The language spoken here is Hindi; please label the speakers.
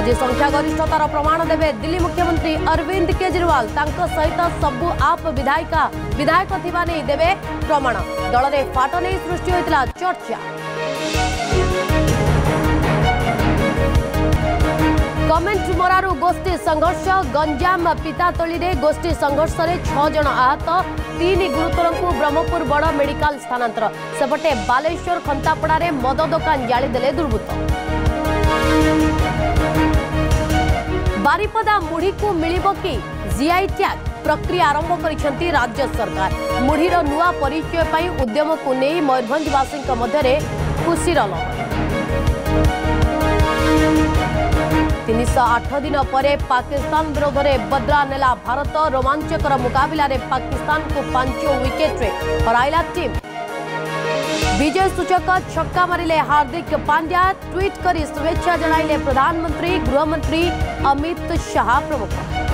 Speaker 1: आज संख्यागरिष्ठतार प्रमाण देवे दिल्ली मुख्यमंत्री अरविंद केजरीवाल सहित सबु आप विधायक थिबा नै देवे प्रमाण। दल में फाट नहीं सृष्टि होइतिला चर्चा। कमेंट मरारू गोष्ठी संघर्ष गंजाम पितातोली रे गोष्ठी संघर्ष रे 6 जन आहत 3 गुरुतर को ब्रह्मपुर बड़ मेडिकल स्थानांतर। सेपटे बालेश्वर खंतापड़ा रे मद दुकान जाली देले दुर्बृत्त। बारिपदा मुढ़ी को मिलिबो कि जीआई टैग प्रक्रिया आरंभ करिसेंती राज्य सरकार। मुढ़ीर नुआ परिचय पाई उद्यम को नहीं मयूरभंजवासी मध्य खुशीर लहर। 308 दिन पर पाकिस्तान विरोध में बदला नेला भारत। रोमांचकर मुकाबला रे पाकिस्तान को 5 विकेट रे हराइला टीम। विजय सूचक छक्का मारिले हार्दिक पांड्या। ट्वीट करी शुभेच्छा जणाइले प्रधानमंत्री गृहमंत्री अमित शाह प्रमुख।